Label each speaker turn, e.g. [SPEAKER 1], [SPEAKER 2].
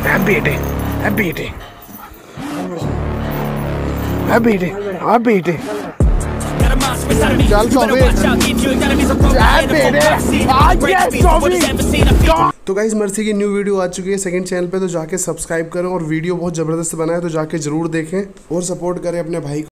[SPEAKER 1] Happy eating, happy eating, happy eating, happy eating. तो guys Mercy की new video आ चुकी है सेकंड चैनल पे, तो जाके सब्सक्राइब करें और वीडियो बहुत ज़बरदस्त बना है, तो जाके ज़रूर देखें और सपोर्ट करें अपने भाई को।